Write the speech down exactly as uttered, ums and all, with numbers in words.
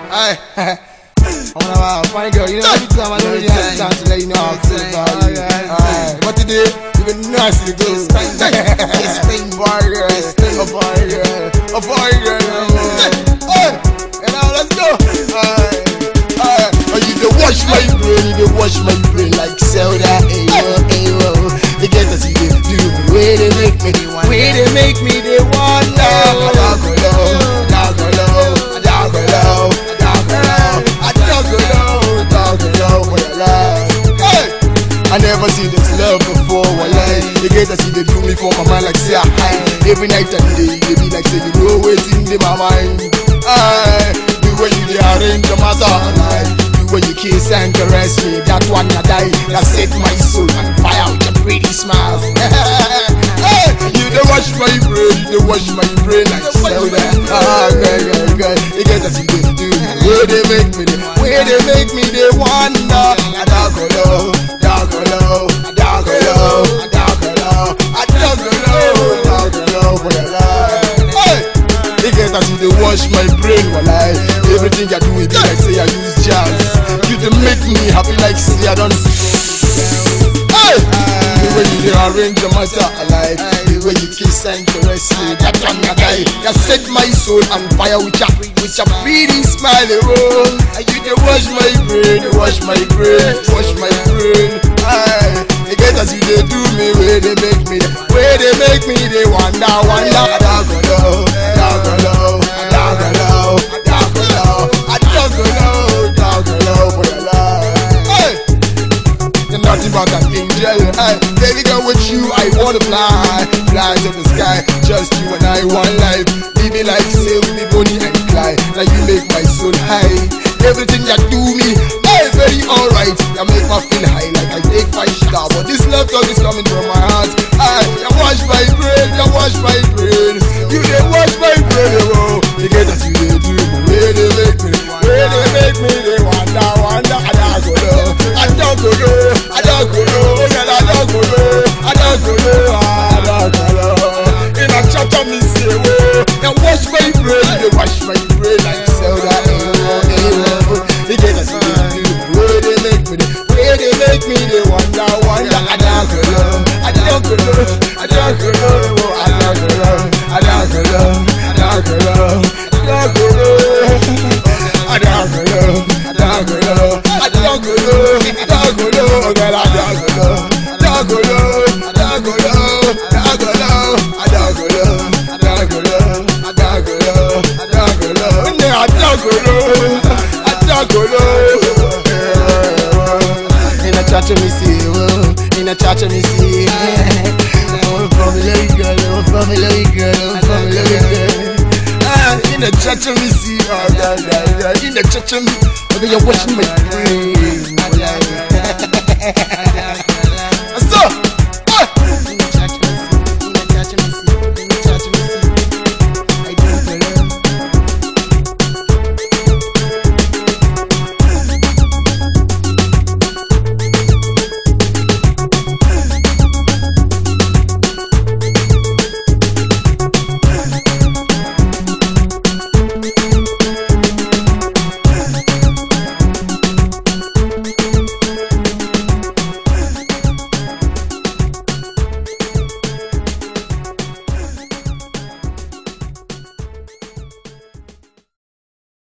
Aye. I'm gonna find girl, you know, every time I know you have time to let you know how I feel about you. Alright, but today, you've been nice to do. It's been bar girl, a bar girl, a bar girl. Hey, and now let's go. Alright, alright. Oh, you dey wash my brain, you dey wash my brain like soda. Ayo, ayo. The Ghetto see they do me, way they make me, way they make me, they wonder. Dog Kolo, dog Kolo, dog Kolo. I never see this love before, walai. The Ghetto see they do me for my mind like say I high. Every night and day, they be like say you know what's in my mind. Aye, the way you dey arrange the matter, like the way you kiss and caress me, that one I die, that set my soul on fire with your pretty smile. Hey, you dey wash my brain, you dey wash my brain like soda. Ah, girl, girl, girl, the Ghetto see they do me, way they make me, way they make me, they wonder. Dog Kolo, dog Kolo, dog Kolo, dog Kolo, dog Kolo, dog Kolo for your life. Hey, the Ghetto see they wash my brain, walai. Everything I do it be like say I use jazz. You dey make me happy like say I don't. Hey, the way you dey arrange the matter, I like the way you kiss and caress me. That one I die, that set my soul on fire with your with your pretty smile. Oh, you dey wash my brain, you wash my brain, wash my brain. Aye, the Ghetto see they do me, way they make me, way they make me, they wonder, wonder. Dog Kolo, dog Kolo, dog Kolo, dog Kolo, dog Kolo, dog Kolo for your life. Hey, you're nothing but an angel. Hey, baby girl, with you I wanna fly, fly to the sky. Just you and I, one life. Living like say we be Bonnie and Clyde. Now you make my soul high. Everything you do me, hey, very alright. You make me feel high like I take my star. But this love talk is coming from my heart. Aye, you wash my brain, you wash my brain. You dey wash my brain, oh. The Ghetto see they do me, way they make me, way they make me, they wonder, wonder. Dog Kolo, dog Kolo, dog Kolo, yeah, dog Kolo, dog Kolo, dog Kolo. In a chat on me say, oh, you wash my brain, you wash my brain like soda. The Ghetto see they do me, way they make me, way they make me, they wonder, wonder. Dog Kolo, dog Kolo, dog Kolo, dog Kolo, dog Kolo, dog Kolo, dog Kolo, dog Kolo, dog Kolo, dog Kolo, dog Kolo, girl, dog Kolo, dog Kolo, dog Kolo, dog Kolo, dog Kolo, dog Kolo, dog Kolo, dog Kolo, dog Kolo, dog Kolo. In a church me see, in a church me see. Oh, family girl, oh, family girl, oh, family girl. Ah, in the church me see, oh, yeah, yeah, yeah. In the church me, okay, you're washing my brain.